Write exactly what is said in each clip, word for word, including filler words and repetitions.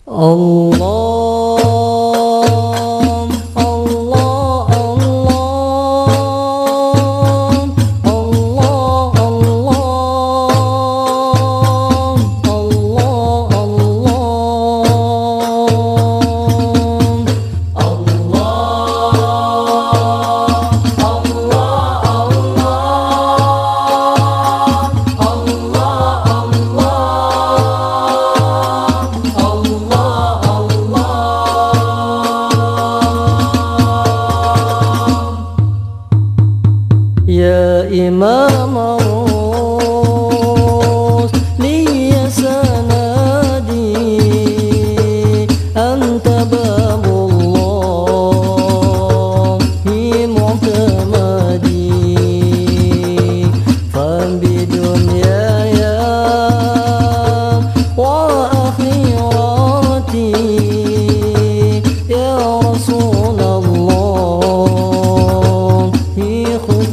Ya Imam Arus liya sanadi anta babullahi mu'tamadi fabidunyaya wa akhirati ya Rasulullah khudh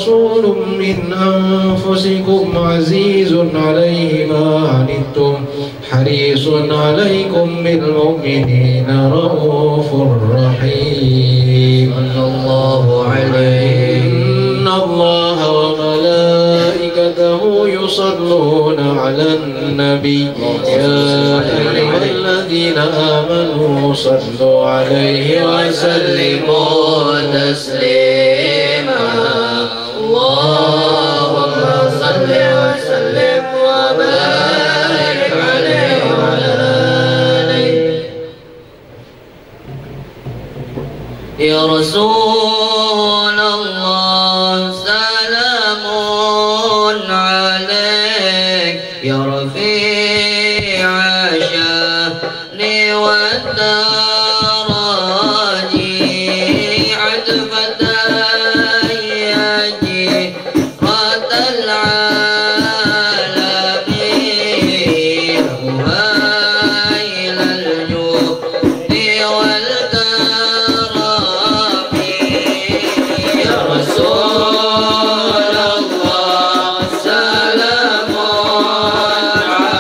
رسول من أنفسكم عزيز عليه ما عنتم حريص عليكم بالمؤمنين رؤوف رحيم صلى الله عليه. إن الله وملائكته يصلون على النبي يا أيها الذين آمنوا صلوا عليه وسلموا تسليما. اللهم صل وسلم وبارك عليه وعلى آله. يا رسول الله سلام عليك يا رفيع الشأن والدرج عتبة يجرة العالمين وهيل الجود والكرم يا رسول الله سلام عليك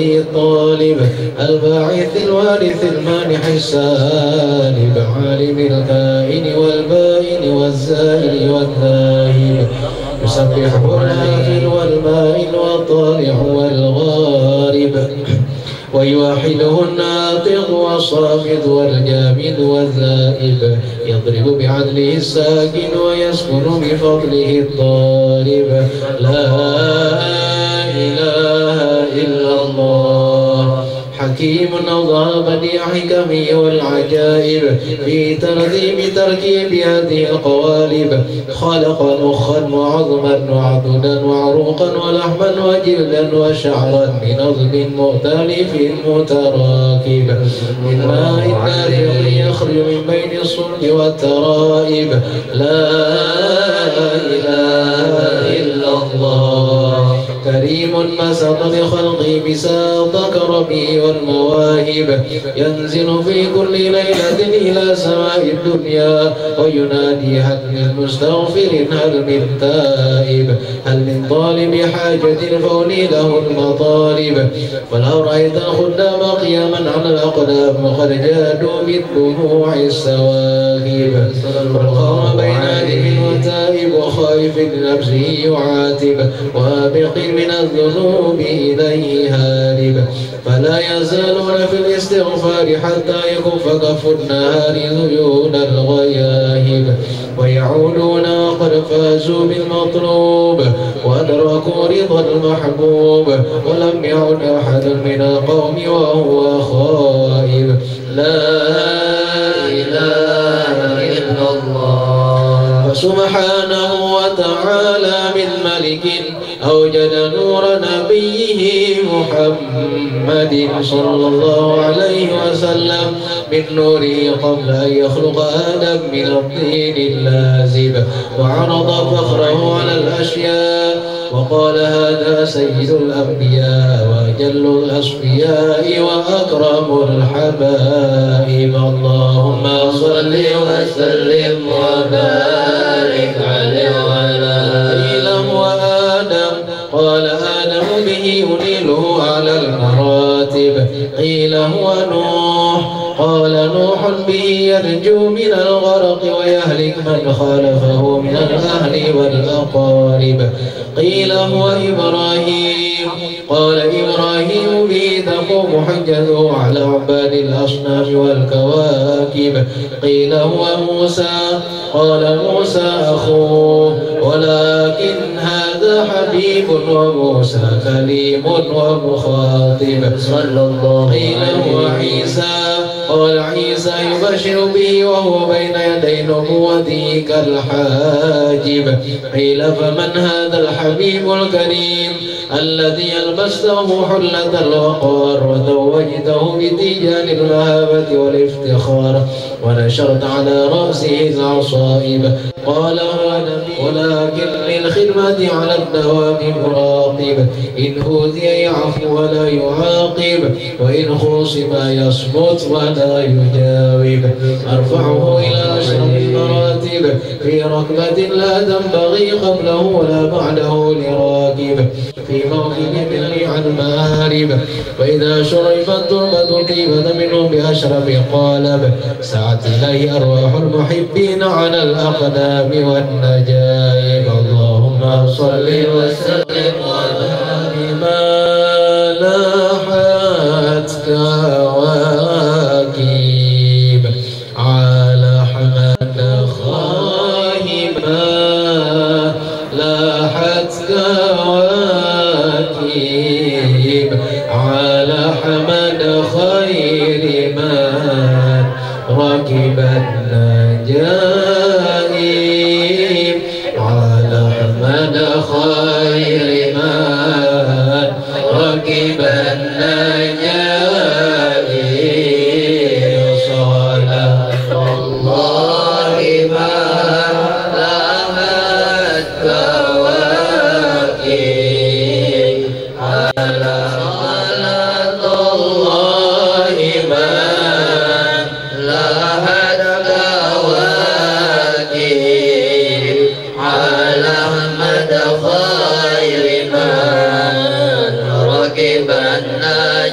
الطالب الباعث الوارث المانح السالب عالم الكائن والبائن والزائل والذاهب يسبح النافل والمائل والطالع والغارب ويوحده الناطق والصامت والجامد والذائب يضرب بعدله الساكن ويسكن بفضله الطالب لا إله إلا الله حكيم أظهر بديع حكمه والعجائب في ترتيب تركيب هذه القوالب خلق مخا وعظما وعضدا وعروقا ولحما وجلدا وشعرا بنظم مختلف متراكب من ماء نافع يخرج من بين الصلب والترائب لا إله إلا الله كريم بسط لخلقه بساط كرمه والمواهب ينزل في كل ليلة إلى سماء الدنيا وينادي هل من مستغفر هل من تائب هل من طالب حاجة فولي له المطالب ولو رأيت الخدام قياما على الأقدام وقد جادوا بالدموع السواهب والقوم بين آدم وتائب وخائف لنفسه يعاتب وابق من الذنوب إليه هارب فلا يزالون في الاستغفار حتى يكف كف النهار ذيول الغياهب ويعودون وقد فازوا بالمطلوب وأدركوا رضا المحبوب ولم يعد أحد من القوم وهو خائب لا إله إلا الله فسبحانه وتعالى من ملك أوجد نور نبيه محمد صلى الله عليه وسلم من نوره قبل أن يخلق آدم من الطين اللازب وعرض فخره على الأشياء وقال هذا سيد الأنبياء وأجل الأصفياء وأكرم الحبائب اللهم صل وسلم وبارك عليه وعلى آله وآدم قال آدم به أنيله على المراتب قيل هو نوح قال نوح به يرجو من الغرق ويهلك من خالفه من الأهل والأقارب قيل هو إبراهيم قال إبراهيم به تقوم حجته على عباد الأصنام والكواكب قيل هو موسى قال موسى أخوه ولكن هذا حبيب وموسى كليم ومخاطب صلى الله قيل هو عيسى قال عيسى يبشر به وهو بين يدي نبوته كالحاجب قيل فمن هذا الحبيب الكريم الذي ألبسته حلة الوقار وزوجته بتيجان المهابة والافتخار ونشرت على رأسه العصائب قال هو نبي ولكن للخدمة على الدوام مراقب إن أوذي يعفو ولا يعاقب وإن خصم يصمت ولا يجاوب أرفعه إلى أشرف المراتب في ركبة لا تنبغي قبله ولا بعده لراكب في موكب مني عن مآرب وإذا شرفت التربة طيبة منه بأشرف قالب سعت إليه أرواح المحبين على الأقدام والنجائب اللهم صل وسلم وبارك ما لاحت كواكب على حمد خاهما لاحت كواكب على حمد خير من ركب النجائب على حمد خير من ركب النجائب صلاة الله ما لامت كواكب على صلاة الله ما لامت كواكب على حمد خير من ركب النجائب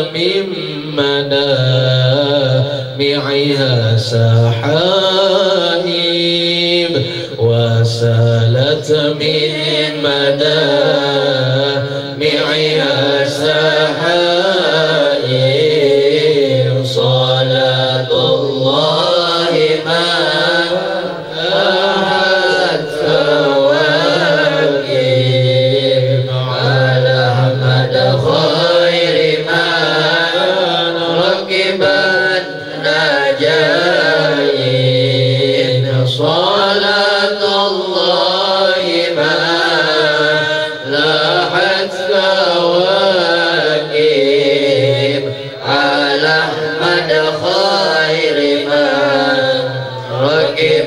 من منامعها سحائب وسالت من منامعها سحائب صلاة الله ما أهت كواكب على أحمد خير ما ركب النجايب صلاة الله ما لاحت كواكب على أحمد خير ما ركب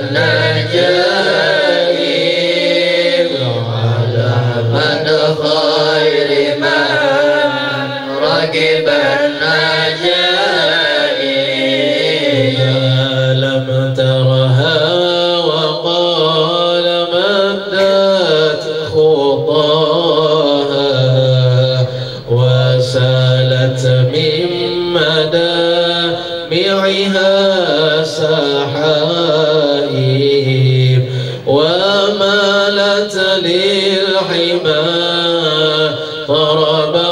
النجايب على أحمد خير ما ركب النجايب لم ترها وقال مدت خطاها وسالت من مدامعها سحائب ومالت للحمى طربا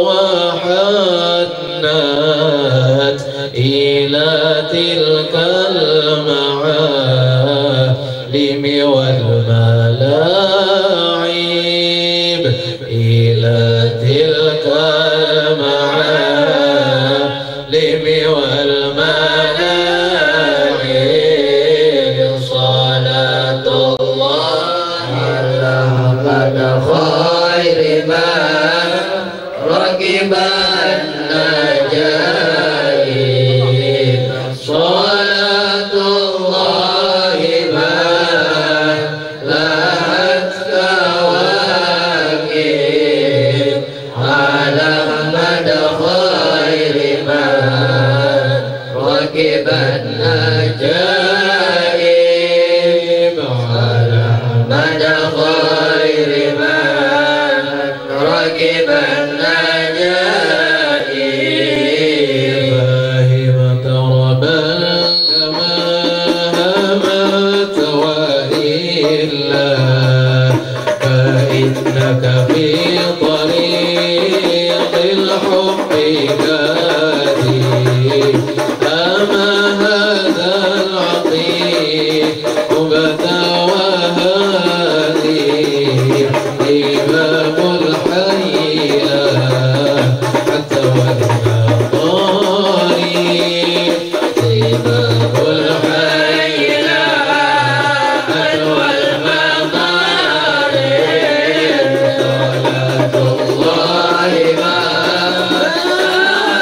وحنت إلى تلك المعالم والملاعب إلى تلك المعالم والملاعب صلاة الله على أحمد خير ما ركب النجايب صلاة الله ما لاحت كواكب على أحمد خير ما ركب النجايب على أحمد خير ما ركب النجايب فاهم طربا كما همت وإلا فإنك في طريق الحب كاذب أما هذا العطيف بدا وهادي إمام الحي حتى والمطاريف إمام الحي حتى والمطاريف صلاة الله ما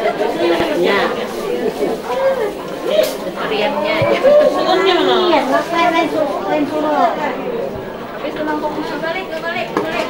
Ya. Riannya aja. Iya, lain lain lain suruh. Tapi senang kok balik, balik, balik.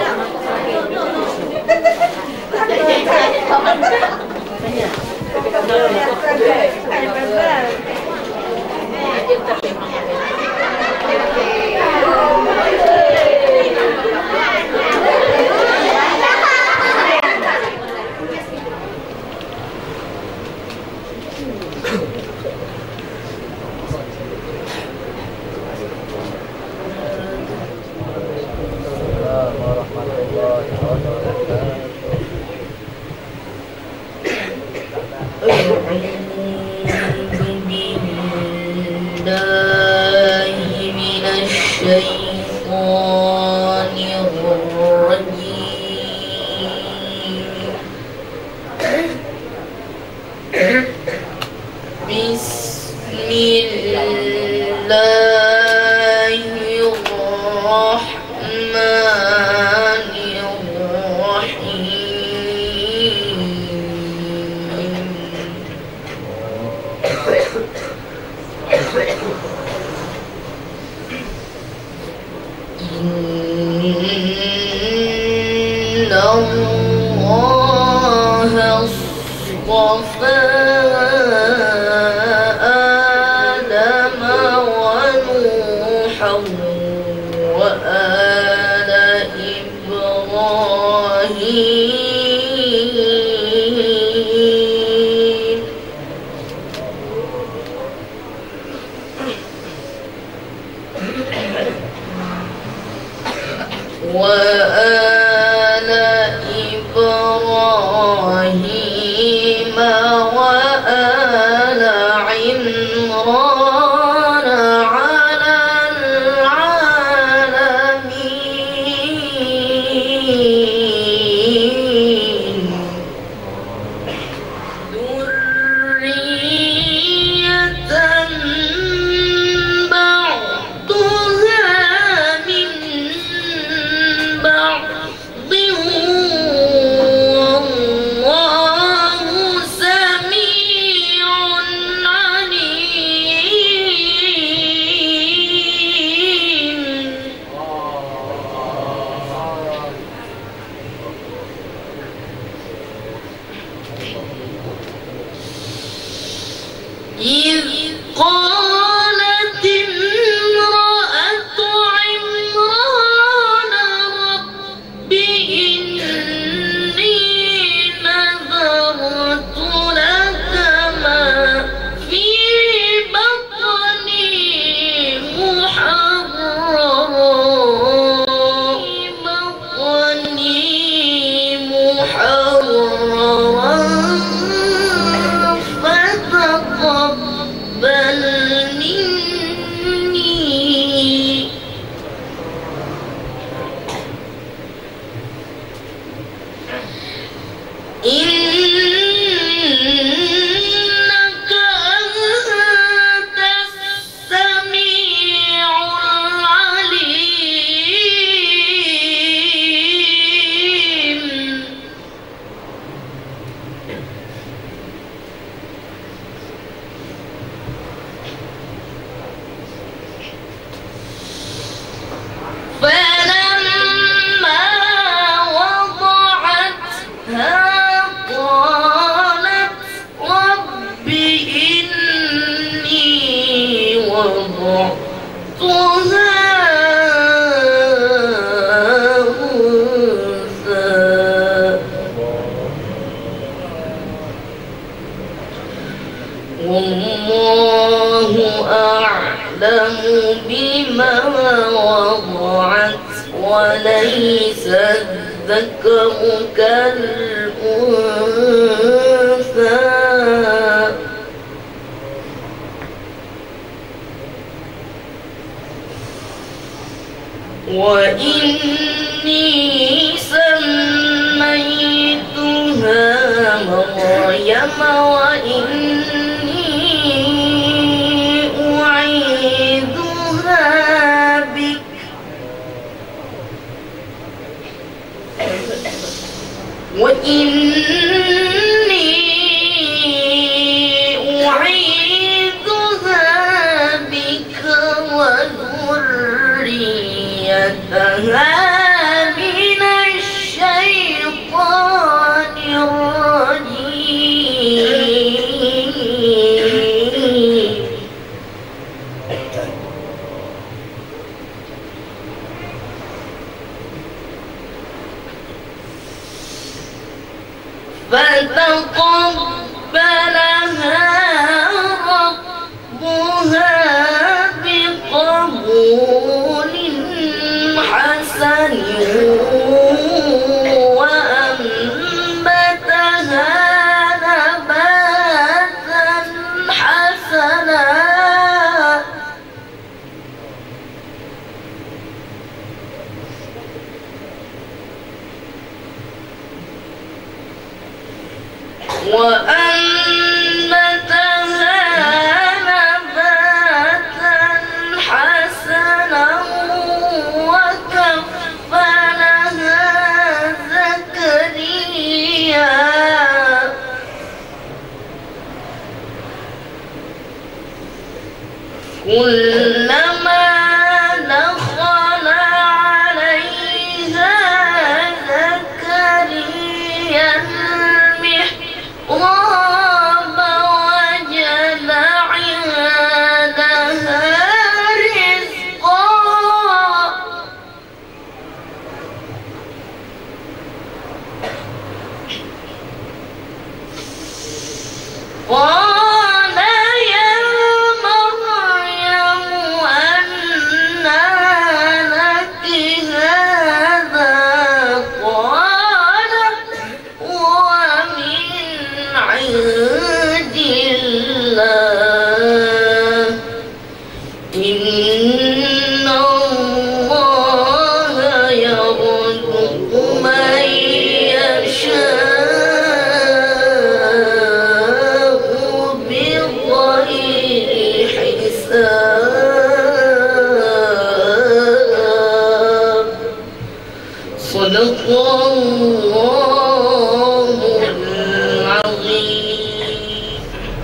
وليس الذكر كالأنثى وإني سميتها مريم وإني أعيذها بك وإني فتقبلها ربها بقبول حسن وأنبتها نباتا حسنا وأنبتها نباتا حسنا وكفلها زكريا كلما دخل عليها زكريا المحراب وجد عندها رزقا قال يا مريم أنى لك هذا قالت هو من عند الله إن الله يرزق من يشاء بغير حساب صدق الله العظيم.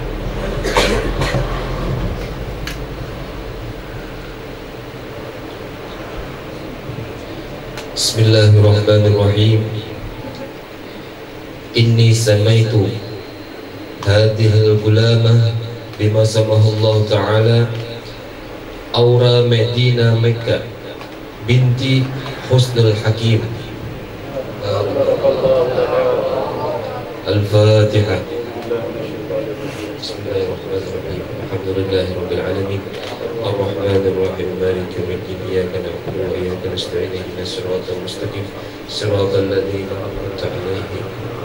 Bismillahirrahmanirrahim. Inni samaitu hadhil gulamah bima samahullah ta'ala Aura Medina Mekah binti Husnul Hakim. Al-Fatihah. Bismillahirrahmanirrahim. Alhamdulillahi rabbil alamin. Ar-Rahmanir Rahim. Maliki yaumiddin. Iyyaka na'budu wa iyyaka nasta'in. Ihdinas siratal mustaqim. Siratal ladzina an'amta 'alaihim.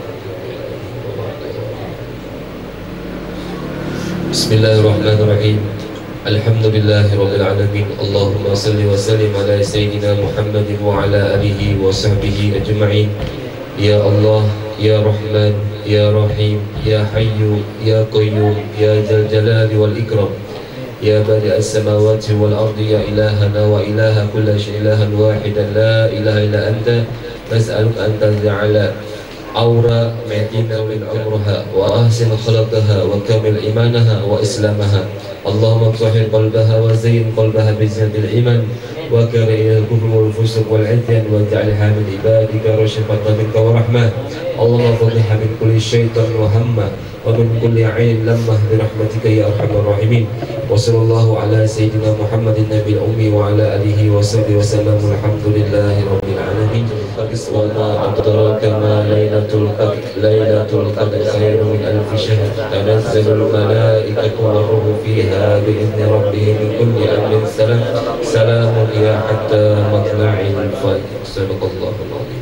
Bismillahirrahmanirrahim. Alhamdulillahi rabbil alamin. Allahumma salli wa sallim ala sayyidina Muhammadin wa ala alihi wa sahbihi ajma'in. Ya Allah, Ya Rahman, Ya Rahim, Ya Hayyu, Ya Qayyum, Ya Dzal Jalali wal Ikram. Ya badi as-samawati wal ardi, Ya ilahana wa ilaha kulli syai'in ilahan wahidan la ilaha illa anta nas'aluka an taj'ala aura Medina min umraha wa ahsin khalaqaha wa kamil imanaha wa islamaha. Allahumma tahhir qalbaha wa zayyin qalbaha bi zinatil iman wa kari al-kufr wal fusuq wal 'isyan wa ja'alha min ibadika rasyafatan minka wa rahmah. Allahumma fadhha min kulli syaitan wa hamma wa min kulli 'ainin lammah bi rahmatika ya arhamar rahimin. Wa sallallahu ala sayyidina Muhammadin nabiyil ummi wa ala alihi wa sahbihi wa sallam. Alhamdulillahi rabbil alamin. Wa ma adraka ma lailatul qadr. Lailatul qadr khairun min alf shahr. Tanazzalul malaikatu war ruhu fiha bi idzni rabbihim min kulli amrin salam. Salamun ya hatta matla'il fajr. Sadaqallahul azim.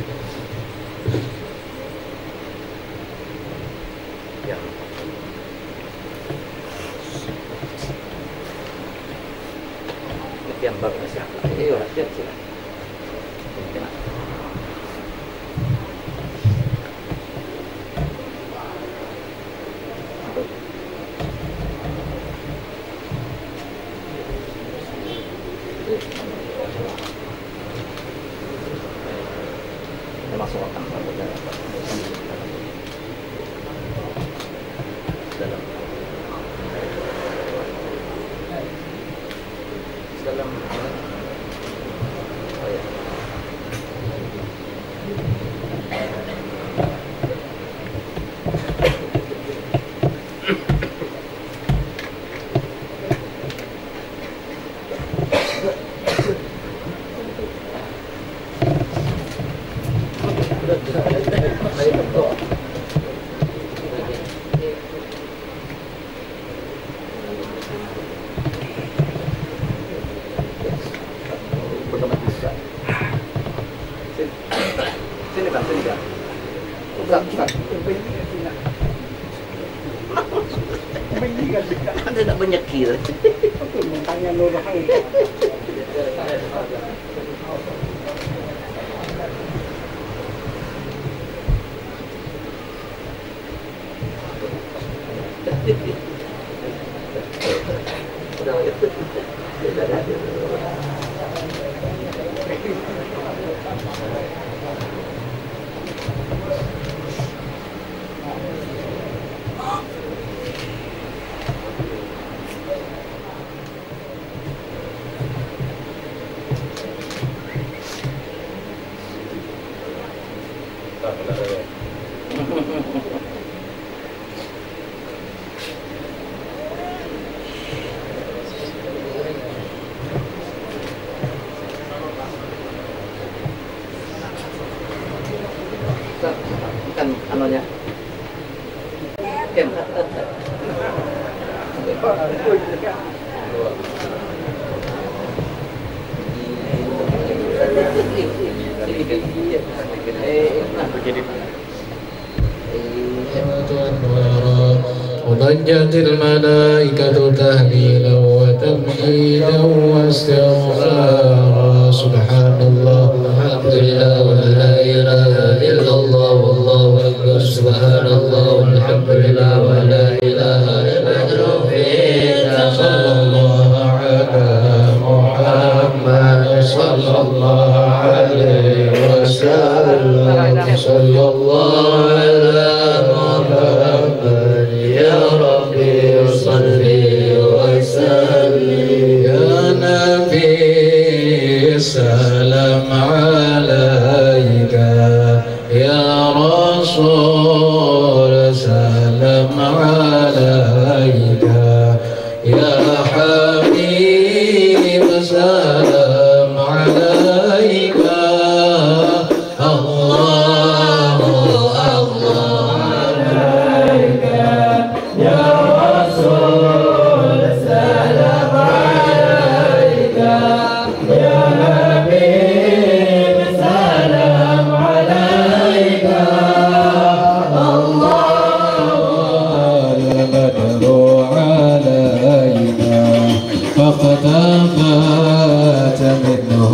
Yang bagus ya. Ini orang kecil. Masuk akal. Dalam. Dalam. Oh ya. Kan tidak banyak kira. Tanya lu lah. Kan anunya kem وضجت الملائكة تهليلا وتمهيدا واستغفارا سبحان الله الحمد لله ولا إله إلا الله والله أكبر سبحان الله والحمد لله ولا إله إلا الله صلى الله على محمد صلى الله عليه وسلم صلى الله على محمد يا ربي صل وسلم يا نبي السلام عليك يا رسول سلام عليك يا حبيب سلام عليك الله الله عليك يا رسول سلام عليك يا حبيب سلام عليك الله البدر علينا فقد فات منه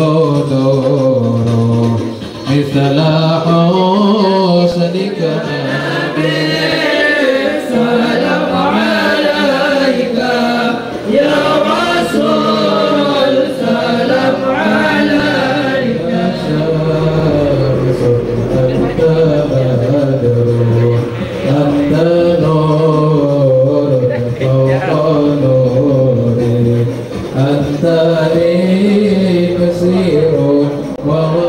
البدور مثل حسنك سلام عليك يا رسول سلام عليك شمس أنت بدر أنت نور فوق نوري أنت لي بصير وهو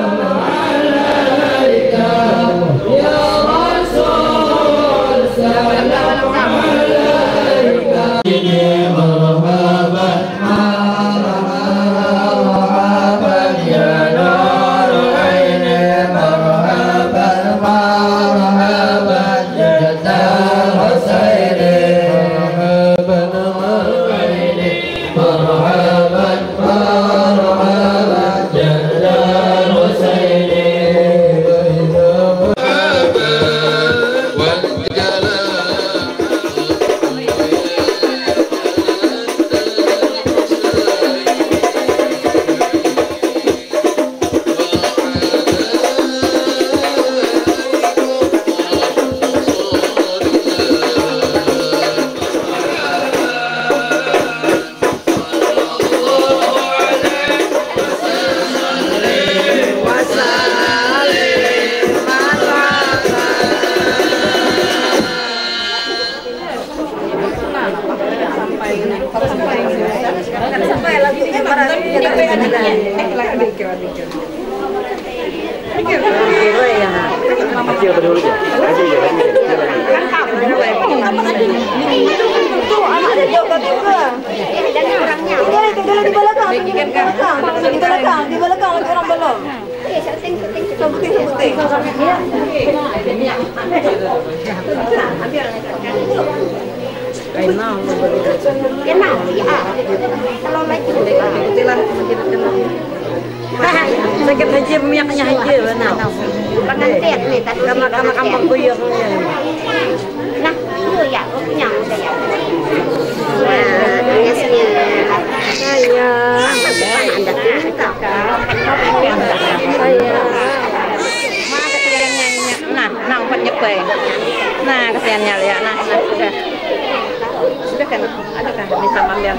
عليك يا رسول سلام عليك مرحبا مرحبا يا نور عيني مرحبا مرحبا جد الحسين مرحبا عيني مرحبا مرحبا جد الحسين kecil dulu ya. Kecil ya. Ada juga juga. Dan orangnya. Tinggal tinggal di belakang. Di belakang. Di belakang. Di belakang lagi orang belum. Iya, syuting syuting syuting syuting. Kenal. Kenal ya. Kalau lagi kebetulan kenal. Sakit haji minyaknya haji benar. Pengantin nih, Karena karena kampung buyur. Nah, itu ya, punya udah ya. ya, nah, nah, sudah. Sudah kan? Ada kan? Minta ambil.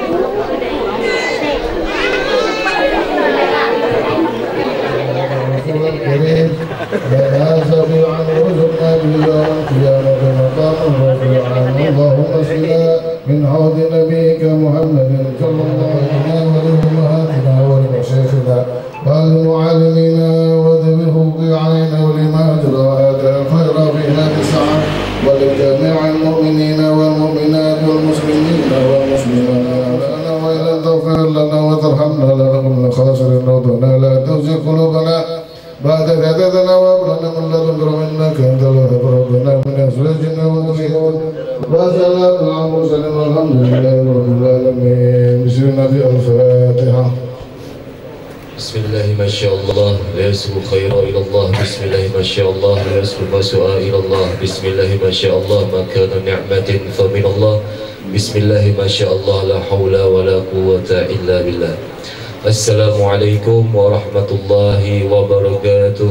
الكريم لنا سميعا وارزقنا باليوم القيامة مقاما رفيعا اللهم اسقنا من حوض نبيك محمد صلى الله عليه وسلم وأمهاتنا ولمشايخنا ولمعلمينا وذوي الحقوق علينا ولما أجرى هذا الخير في هذه الساعة ولجميع المؤمنين والمؤمنات والمسلمين والمسلمات لنا وإلى تغفر لنا وترحمنا لنكن خاسرين ربنا لا تزغ قلوبنا بعد إذ هديتنا وهب لنا من لدنك رحمة إنك أنت الوهاب ربنا من أزواجنا وذرياتنا وسلام على المرسلين والحمد لله رب العالمين. بسم الله الفاتحة. بسم الله ما شاء الله لا يسبق خير إلى الله. بسم الله ما شاء الله لا يسبق سوء إلى الله. بسم الله ما شاء الله ما كان نعمة فمن الله. بسم الله ما شاء الله لا حول ولا قوة إلا بالله. Assalamualaikum warahmatullahi wabarakatuh.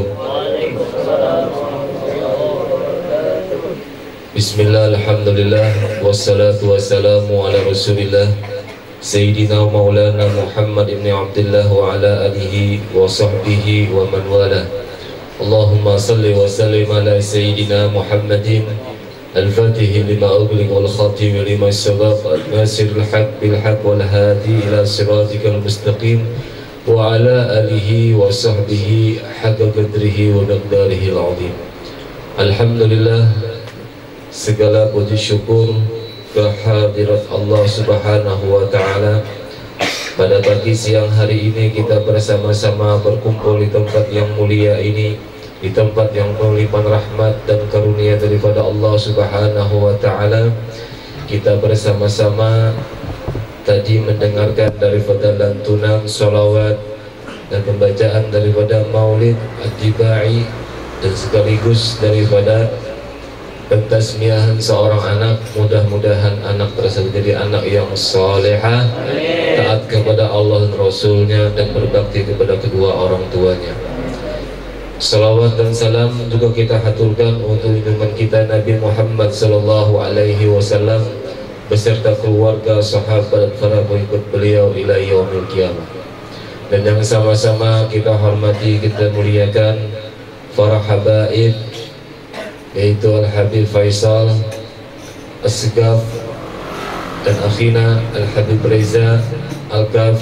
Bismillah, alhamdulillah, wassalatu wassalamu ala rasulillah Sayyidina Maulana Muhammad ibn Abdullah wa ala alihi wa sahbihi wa man wala. Allahumma salli wa sallim ala Sayyidina Muhammadin Al-Fatih lima ughliq wal khatim lima sabaq al-nasir al-haq bil-haq wal hadi ila siratikal mustaqim wa ala alihi wa sahbihi haqqa qadrihi wa miqdarihi al-azim. Alhamdulillah, segala puji syukur kehadirat Allah Subhanahu wa taala. Pada pagi siang hari ini kita bersama-sama berkumpul di tempat yang mulia ini, di tempat yang melimpah rahmat dan karunia daripada Allah Subhanahu wa taala. Kita bersama-sama tadi mendengarkan daripada lantunan salawat dan pembacaan daripada Maulid At-Tibai dan sekaligus daripada pentasmiahan seorang anak. Mudah-mudahan anak tersebut jadi anak yang salehah, taat kepada Allah dan Rasulnya, dan berbakti kepada kedua orang tuanya. Salawat dan salam juga kita haturkan untuk junjungan kita Nabi Muhammad sallallahu alaihi wasallam beserta keluarga, sahabat dan para pengikut beliau ila yaumil qiyamah. Dan yang sama-sama kita hormati, kita muliakan para habaib, yaitu Al-Habib Faisal As-Segaf dan akhina Al-Habib Reza Al-Kaf.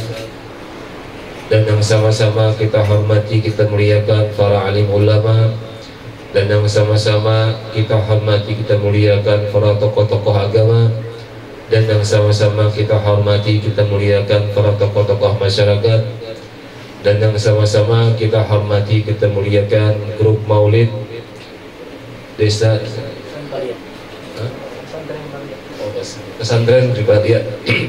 Dan yang sama-sama kita hormati, kita muliakan para alim ulama. Dan yang sama-sama kita hormati, kita muliakan para tokoh-tokoh agama. Dan yang sama-sama kita hormati, kita muliakan para tokoh-tokoh masyarakat. Dan yang sama-sama kita hormati, kita muliakan grup maulid desa pesantren Ribadia.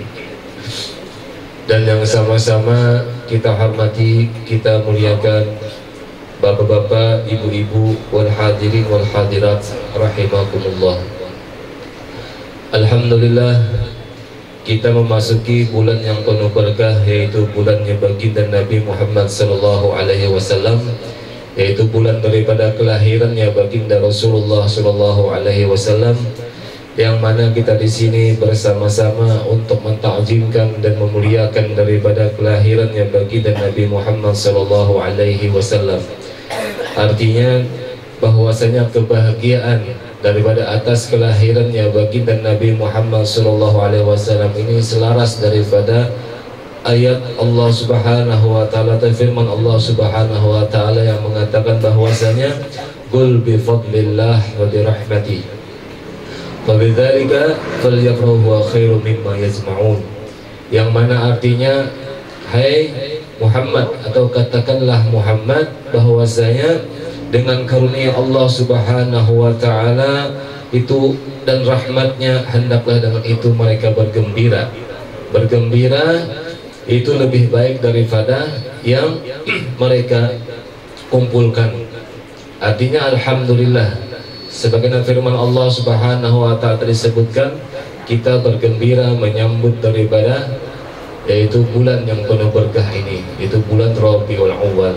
Dan yang sama-sama kita hormati, kita muliakan bapak-bapak, ibu-ibu, wal hadirin wal hadirat rahimakumullah. Alhamdulillah, kita memasuki bulan yang penuh berkah, yaitu bulannya baginda Nabi Muhammad sallallahu alaihi wasallam, yaitu bulan daripada kelahirannya baginda Rasulullah sallallahu alaihi wasallam, yang mana kita di sini bersama-sama untuk mentakjimkan dan memuliakan daripada kelahirannya baginda Nabi Muhammad sallallahu alaihi wasallam. Artinya bahwasanya kebahagiaan daripada atas kelahirannya baginda Nabi Muhammad sallallahu alaihi wasallam ini selaras daripada ayat Allah Subhanahu wa taala, firman Allah Subhanahu wa taala yang mengatakan bahwasanya qul bi fadlillah wa bi rahmatihi fabidzalika falyafrahu wa khairum mimma yajma'un, yang mana artinya, hai Muhammad, atau katakanlah Muhammad, bahwasanya dengan karunia Allah Subhanahu wa taala itu dan rahmatnya, hendaklah dengan itu mereka bergembira. Bergembira itu lebih baik daripada yang mereka kumpulkan. Artinya alhamdulillah, sebagaimana firman Allah Subhanahu wa taala disebutkan, kita bergembira menyambut daripada yaitu bulan yang penuh berkah ini, itu bulan Rabiul Awal.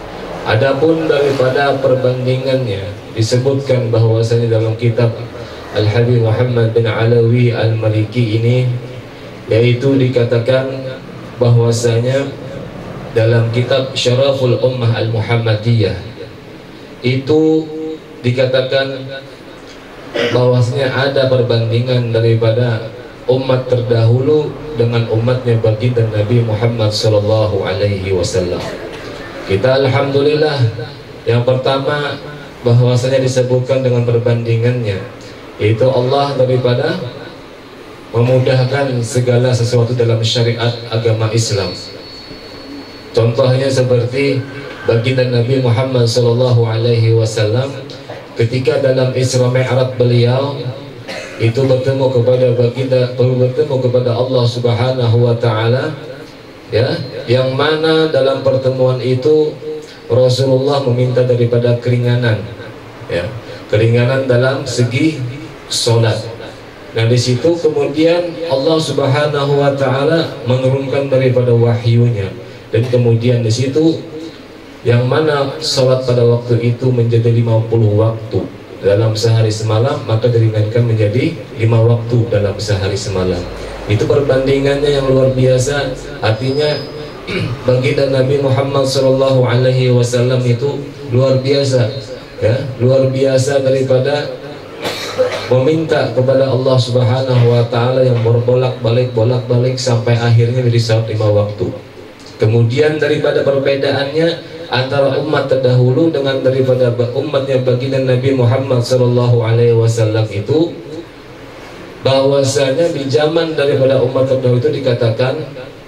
Adapun daripada perbandingannya disebutkan bahwasanya dalam kitab Al-Habib Muhammad bin Alawi Al-Maliki ini, yaitu dikatakan bahwasanya dalam kitab Syaraful Ummah Al-Muhammadiyah itu dikatakan bahwasanya ada perbandingan daripada umat terdahulu dengan umatnya baginda Nabi Muhammad sallallahu alaihi wasallam. Kita alhamdulillah, yang pertama bahwasanya disebutkan dengan perbandingannya, yaitu Allah daripada memudahkan segala sesuatu dalam syariat agama Islam. Contohnya seperti baginda Nabi Muhammad sallallahu alaihi wasallam ketika dalam Isra Mi'raj beliau itu bertemu kepada baginda bertemu kepada Allah Subhanahu wa taala, ya, yang mana dalam pertemuan itu Rasulullah meminta daripada keringanan, ya, keringanan dalam segi salat. Nah, di situ kemudian Allah Subhanahu wa taala menurunkan daripada wahyunya, dan kemudian di situ yang mana salat pada waktu itu menjadi lima puluh waktu dalam sehari semalam, maka diringankan menjadi lima waktu dalam sehari semalam. Itu perbandingannya yang luar biasa. Artinya baginda Nabi Muhammad sallallahu alaihi wasallam itu luar biasa, ya, luar biasa daripada meminta kepada Allah Subhanahu wa taala yang berbolak-balik bolak-balik sampai akhirnya menjadi salat lima waktu. Kemudian daripada perbedaannya antara umat terdahulu dengan daripada umatnya baginda Nabi Muhammad sallallahu alaihi wasallam itu, bahwasanya di zaman daripada umat terdahulu itu dikatakan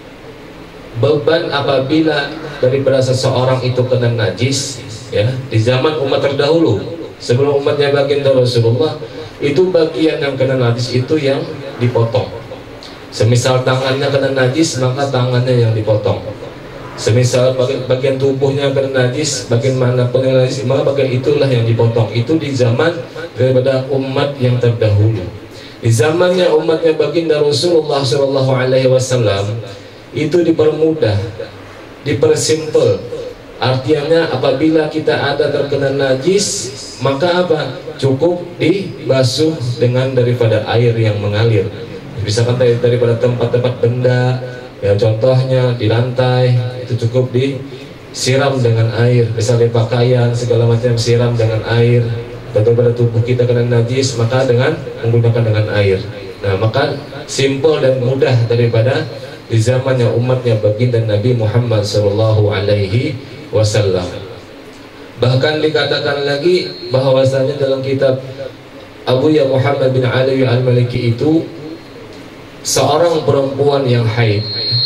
beban apabila daripada seseorang itu kena najis, ya, di zaman umat terdahulu sebelum umatnya baginda Rasulullah itu bagian yang kena najis itu yang dipotong. Semisal tangannya kena najis, maka tangannya yang dipotong. Semisal bagian, bagian tubuhnya kena najis, bagian manapun yang najis, maka bagian itulah yang dipotong. Itu di zaman daripada umat yang terdahulu. Di zamannya umatnya baginda Rasulullah Shallallahu Alaihi Wasallam itu dipermudah, dipersimpel. Artinya apabila kita ada terkena najis, maka apa? Cukup dibasuh dengan daripada air yang mengalir. Misalkan daripada tempat-tempat benda, ya, contohnya di lantai itu cukup disiram dengan air, misalnya pakaian segala macam siram dengan air. Atau pada tubuh kita kena najis, maka dengan menggunakan dengan air. Nah, maka simpel dan mudah daripada di zamannya umatnya baginda Nabi Muhammad sallallahu alaihi wasallam. Bahkan dikatakan lagi bahwasanya dalam kitab Abu Ya Muhammad bin Alawi Al-Maliki itu seorang perempuan yang haid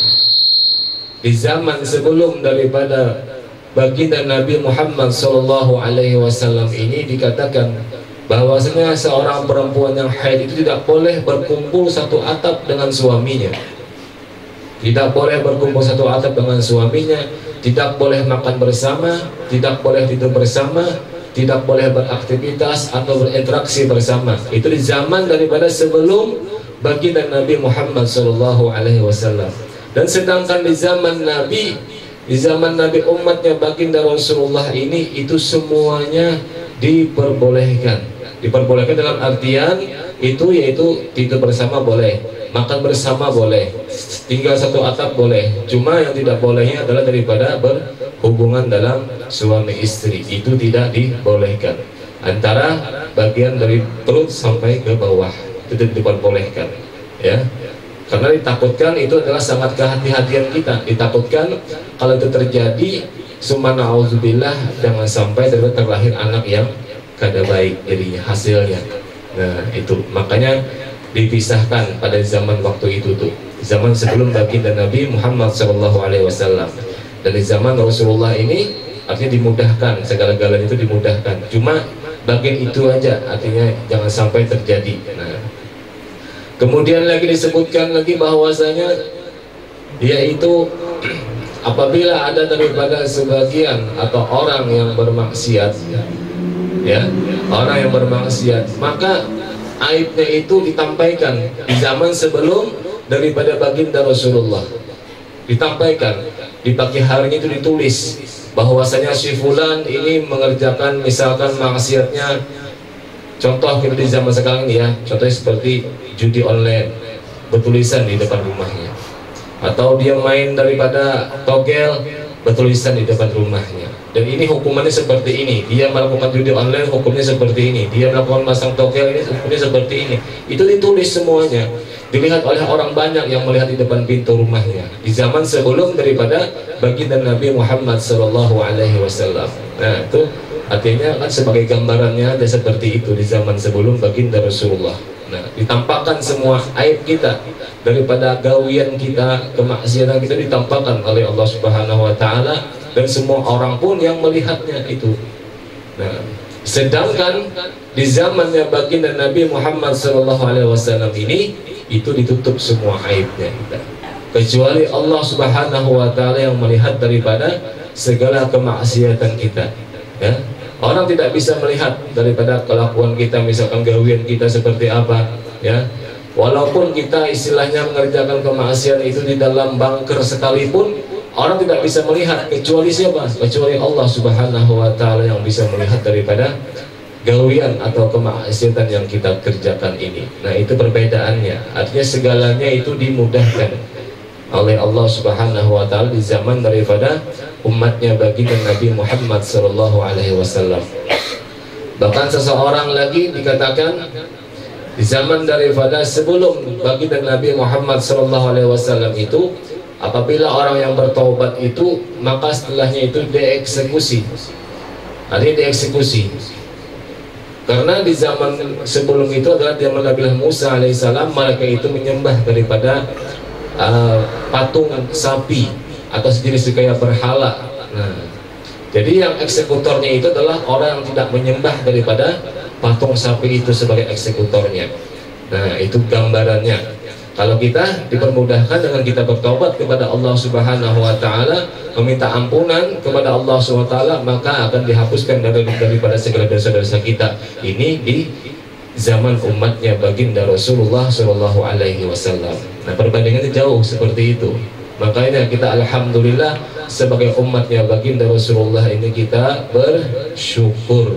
di zaman sebelum daripada baginda Nabi Muhammad sallallahu alaihi wasallam ini dikatakan bahwasanya seorang perempuan yang haid itu tidak boleh berkumpul satu atap dengan suaminya. Tidak boleh berkumpul satu atap dengan suaminya, tidak boleh makan bersama, tidak boleh tidur bersama, tidak boleh beraktivitas atau berinteraksi bersama. Itu di zaman daripada sebelum baginda Nabi Muhammad sallallahu alaihi wasallam. Dan sedangkan di zaman Nabi, di zaman Nabi umatnya baginda Rasulullah ini itu semuanya diperbolehkan. Diperbolehkan dalam artian itu yaitu tidur bersama boleh, makan bersama boleh, tinggal satu atap boleh. Cuma yang tidak bolehnya adalah daripada berhubungan dalam suami istri, itu tidak dibolehkan. Antara bagian dari perut sampai ke bawah itu tidak diperbolehkan, ya. Karena ditakutkan itu adalah sangat kehati-hatian kita. Ditakutkan kalau itu terjadi, summa na'udzubillah, jangan sampai terlahir anak yang kada baik jadinya hasilnya. Nah, itu makanya dipisahkan pada zaman waktu itu tuh, zaman sebelum baginda Nabi Muhammad sallallahu alaihi wasallam. Dan di zaman Rasulullah ini artinya dimudahkan, segala-galanya itu dimudahkan. Cuma bagian itu aja, artinya jangan sampai terjadi. Nah, kemudian lagi disebutkan lagi bahwasanya yaitu apabila ada daripada sebagian atau orang yang bermaksiat, ya, orang yang bermaksiat, maka aibnya itu ditampaikan di zaman sebelum daripada baginda Rasulullah. Ditampaikan di pagi harinya itu ditulis bahwasanya si fulan ini mengerjakan misalkan maksiatnya contoh kita di zaman sekarang ini ya, contohnya seperti judi online bertulisan di depan rumahnya, atau dia main daripada togel bertulisan di depan rumahnya. Dan ini hukumannya seperti ini, dia melakukan judi online hukumnya seperti ini, dia melakukan masang togel ini hukumnya seperti ini. Itu ditulis semuanya, dilihat oleh orang banyak yang melihat di depan pintu rumahnya di zaman sebelum daripada baginda Nabi Muhammad Sallallahu Alaihi Wasallam. Nah itu artinya kan sebagai gambarannya ada seperti itu di zaman sebelum baginda Rasulullah. Nah, ditampakkan semua aib kita daripada gawian kita, kemaksiatan kita ditampakkan oleh Allah Subhanahu wa taala, dan semua orang pun yang melihatnya itu. Nah, sedangkan di zamannya baginda Nabi Muhammad sallallahu alaihi wasallam ini itu ditutup semua aibnya kita. Kecuali Allah Subhanahu wa taala yang melihat daripada segala kemaksiatan kita. Ya. Orang tidak bisa melihat daripada kelakuan kita, misalkan gawian kita seperti apa, ya. Walaupun kita istilahnya mengerjakan kemaksiatan itu di dalam bunker sekalipun, orang tidak bisa melihat kecuali siapa? Kecuali Allah Subhanahu wa taala yang bisa melihat daripada gawian atau kemaksiatan yang kita kerjakan ini. Nah, itu perbedaannya. Artinya segalanya itu dimudahkan oleh Allah Subhanahu wa taala di zaman daripada umatnya baginda Nabi Muhammad sallallahu alaihi wasallam. Bahkan seseorang lagi dikatakan di zaman daripada sebelum baginda Nabi Muhammad sallallahu alaihi wasallam itu, apabila orang yang bertaubat itu, maka setelahnya itu dieksekusi. Artinya dieksekusi. Karena di zaman sebelum itu adalah zaman Nabi Musa alaihissalam, mereka itu menyembah daripada uh, patung sapi atau sejenis kayak berhala. Nah, jadi yang eksekutornya itu adalah orang yang tidak menyembah daripada patung sapi itu sebagai eksekutornya. Nah, itu gambarannya. Kalau kita dipermudahkan dengan kita bertobat kepada Allah Subhanahu wa taala, meminta ampunan kepada Allah Subhanahu wa taala, maka akan dihapuskan dari daripada segala dosa-dosa kita. Ini di zaman umatnya baginda Rasulullah Shallallahu alaihi wasallam. Nah, perbandingannya jauh seperti itu. Makanya kita alhamdulillah sebagai umatnya baginda Rasulullah ini kita bersyukur.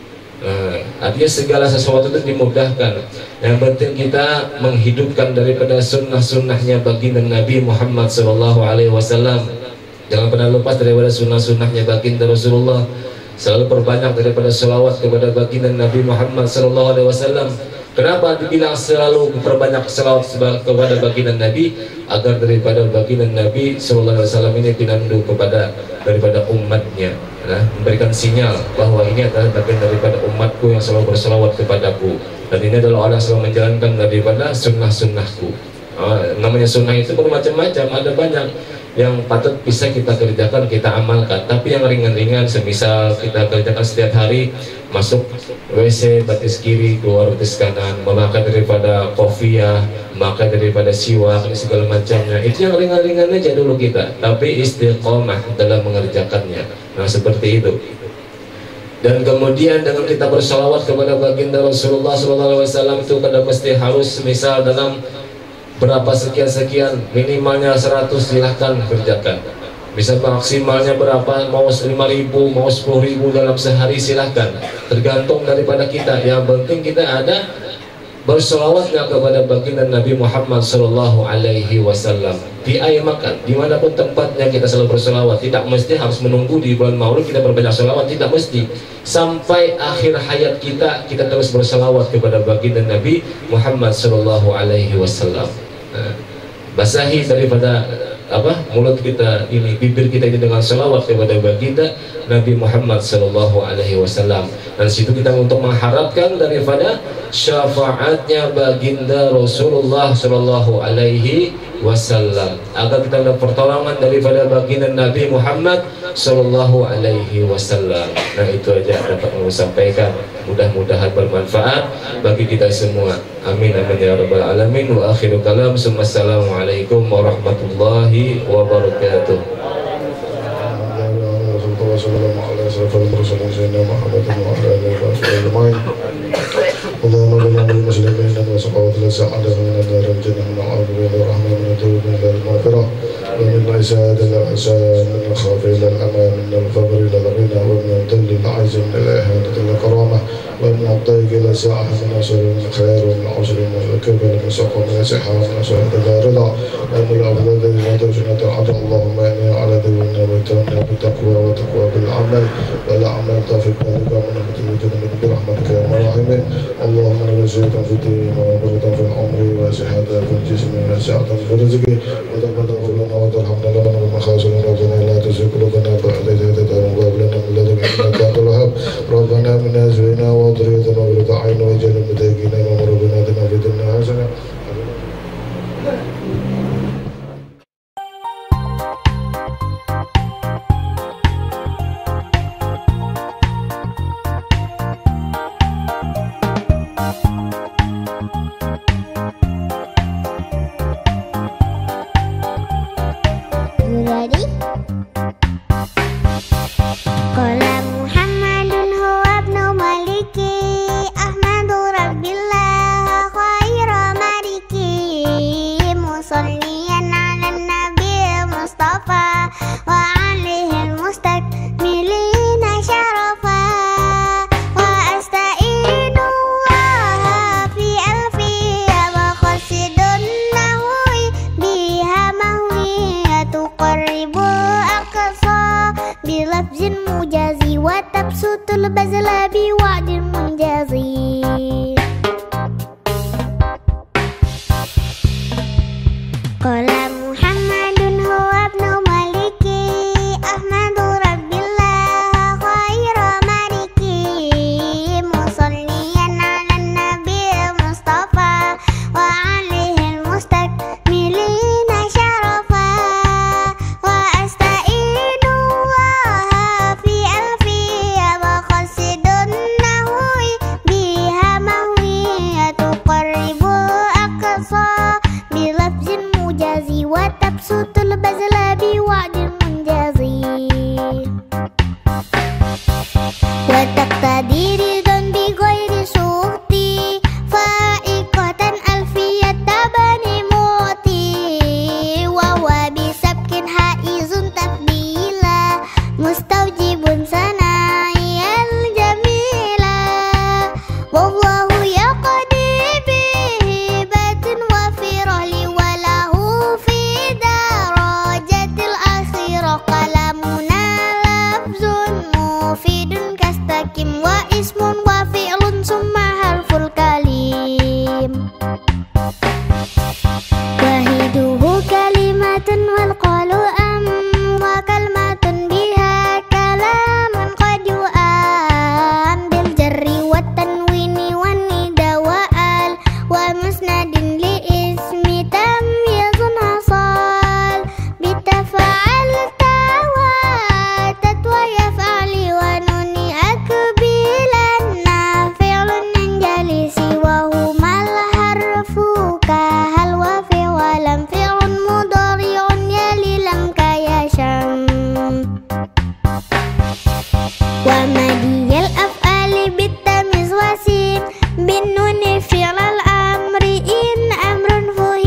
Nah, artinya segala sesuatu itu dimudahkan. Yang penting kita menghidupkan daripada sunnah-sunnahnya baginda Nabi Muhammad sallallahu alaihi wasallam. Jangan pernah lepas daripada sunnah-sunnahnya baginda Rasulullah. Selalu perbanyak daripada selawat kepada baginda Nabi Muhammad sallallahu alaihi wasallam. Kenapa dibilang selalu perbanyak selawat kepada baginda Nabi? Agar daripada baginda Nabi sallallahu alaihi wasallam ini pinandu kepada daripada umatnya. Nah, memberikan sinyal bahwa ini adalah bagian daripada umatku yang selalu berselawat kepadaku, dan ini adalah orang yang selalu menjalankan daripada sunnah-sunnahku. Nah, namanya sunnah itu bermacam-macam, ada banyak yang patut bisa kita kerjakan, kita amalkan. Tapi yang ringan-ringan, semisal kita kerjakan setiap hari, masuk W C batis kiri, keluar batis kanan, memakai daripada kofiah, memakai daripada siwak, segala macamnya, itu yang ringan-ringan aja dulu kita, tapi istiqomah dalam mengerjakannya. Nah, seperti itu. Dan kemudian dengan kita bersalawat kepada baginda Rasulullah shallallahu alaihi wasallam itu kada mesti harus misal dalam berapa sekian-sekian, minimalnya seratus silahkan kerjakan. Bisa maksimalnya berapa, mau lima ribu, mau sepuluh ribu dalam sehari silahkan. Tergantung daripada kita. Yang penting kita ada bersolawatnya kepada baginda Nabi Muhammad Sallallahu Alaihi Wasallam. Di ayat makan, dimanapun tempatnya kita selalu bersolawat. Tidak mesti harus menunggu di bulan Maulid kita berbanyak solawat, tidak mesti. Sampai akhir hayat kita, kita terus bersolawat kepada baginda Nabi Muhammad Sallallahu Alaihi Wasallam. Nah, basahi daripada apa mulut kita ini, bibir kita ini dengan selawat kepada baginda Nabi Muhammad Sallallahu Alaihi Wasallam. Dan situ kita untuk mengharapkan daripada syafaatnya baginda Rasulullah Sallallahu Alaihi Wasallam, agar kita dapat pertolongan daripada baginda Nabi Muhammad Sallallahu Alaihi Wasallam. Nah, itu aja dapat saya sampaikan. Mudah-mudahan bermanfaat bagi kita semua. Amin amin ya rabbal alamin. Wa akhiru kalam. Assalamualaikum warahmatullahi wabarakatuh. اللهم اجعلنا من المسلمين وسقوات السعادة من الدار الجنة من العرض إلى الرحمة من الذنوب إلى المغفرة ومن الإساءة إلى الإحسان من الخوف إلى الأمان من الفقر إلى الغنى ومن الذل العز من الإهانة إلى الكرامة ومن الضيق إلى ساعة من أسر من خير ومن عسر من الكبر من سقم من صحة ومن سعادة لا رضا لأن الأفضل الذي لا توجنا العدل اللهم إني على ذنبنا وتونا بالتقوى وتقوى بالعمل ولا عمل توفيق ذلك ومن بتوجدنا برحمتك يا مرحم اللهم رزقنا في الدين وبركة في العمر وصحة في الجسم وسعة في الرزق وتقبل لنا وترحمنا لنا بالمخاصم ربنا لا تزغ قلوبنا بعد إذ هديتنا وهب لنا من لدنك إنك أنت الوهاب ربنا من أزواجنا وذريتنا قرة أعين واجعلنا للمتقين إماما ربنا آتنا في الدنيا حسنة بالنون فعل الأمر إن أمر فهم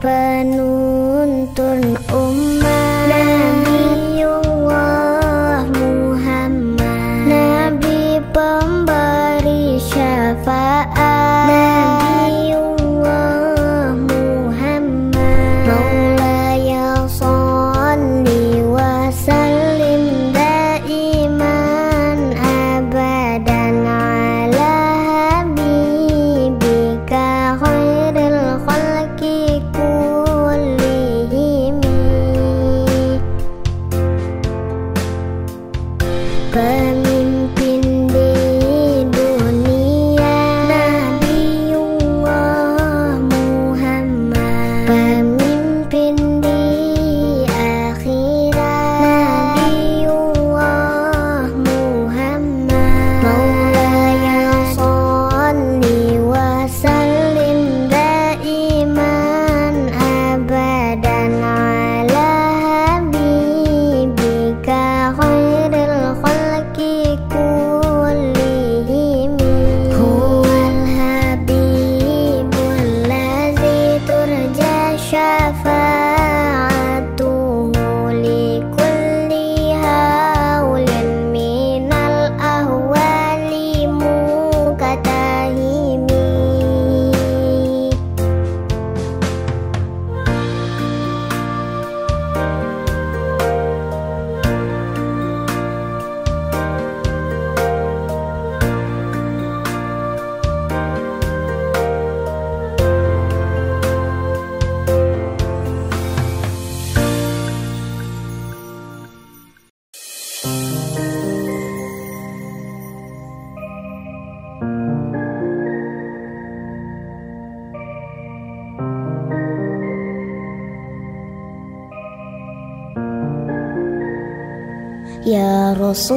penuntun umat, Nabiullah Muhammad, Nabi pemberi syafaat, Nabiullah Muhammad. Maulaya sholli wa sallim daiman abadan ala habibika khairil khalqi kullihim. Pemimpin di dunia, Nabiullah Muhammad. Pemimpin di akhirat, Nabiullah Muhammad. Maulaya sholli wa sallim daiman abadan ala habibika khairil khalqi kullihim. Huwal habibul ladzi turja syafa'atuhu li kulli haulin minal ahwali mukatahimi. Ya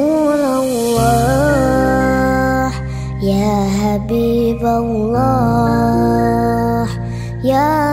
Rasulullah, Ya Habiballah, Ya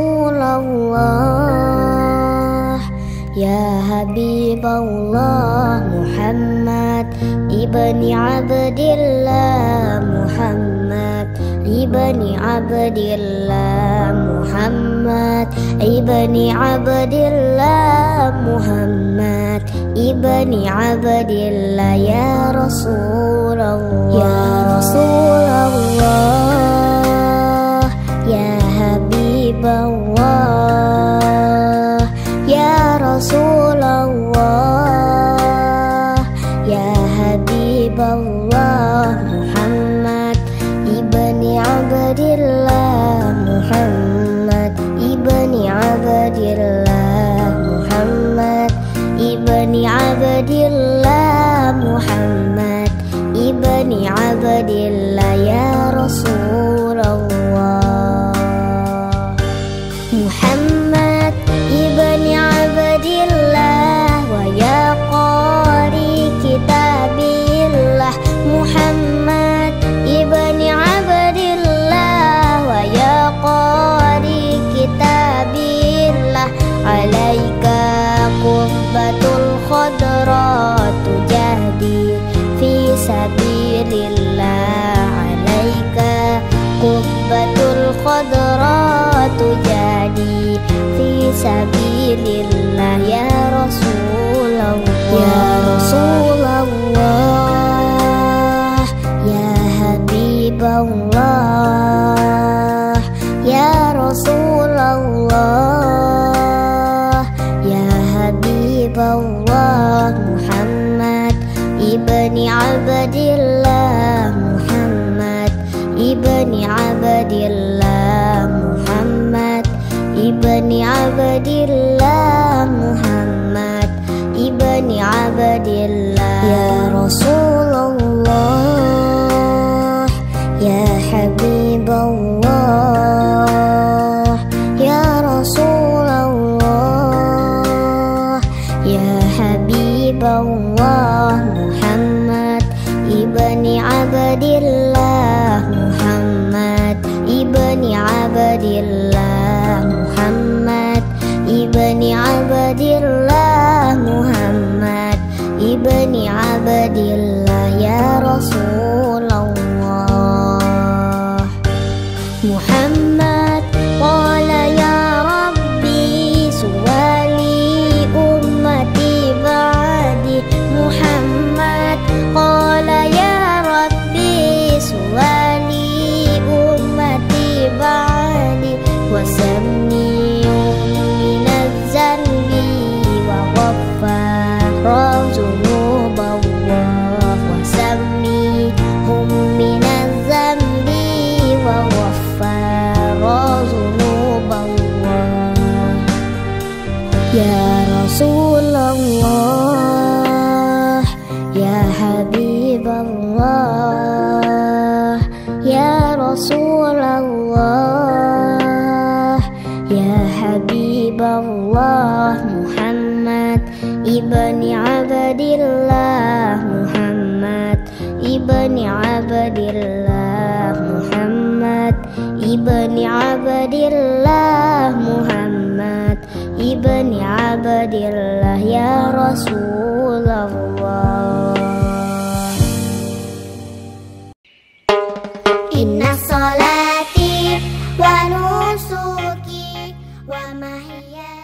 Rasulullah, Ya Habiballah Muhammad ibni Abdillah, Muhammad ibni Abdillah, Muhammad ibni Abdillah, Muhammad ibni Abdillah. Ya Rasulullah, Ya Rasulullah, Ya Habiballah, Ya Rasulullah, Ya Habiballah Muhammad ibni Abdillah, Muhammad ibni Abdillah, Muhammad ibni Abdillah, Muhammad ibni Abdillah. Ya Rasulullah, Muhammad ibni Abdillah wa ya qari kitabillah, Muhammad ibni Abdillah wa ya qari kitabillah. Alaika qubbatul khadra tujahdi fi sabilillah, alaika qubbatul khadra tujahdi fi sabilillah. Ya Rasulullah, Ya Rasulullah, Ya Habiballah, Ya Rasulullah, Ya Habiballah Muhammad ibni Abdillah, Muhammad ibni Abdillah, Muhammad ibni Abdillah, Muhammad ibni Abdillah. Ya Rasulullah, Ya Habiballah, Ya Rasulullah, Ya Habiballah Muhammad ibni Abdillah, Muhammad ibni Abdillah, Muhammad ibni Abdillah, Muhammad ibni Habiballah, Ya Rasulullah, Ya Habiballah, Muhammad ibni Abdillah, Muhammad ibni Abdillah, Muhammad ibni Abdillah, Muhammad ibni Abdillah, Ya Rasulullah. Inna salati wa nusuki wa mahyaya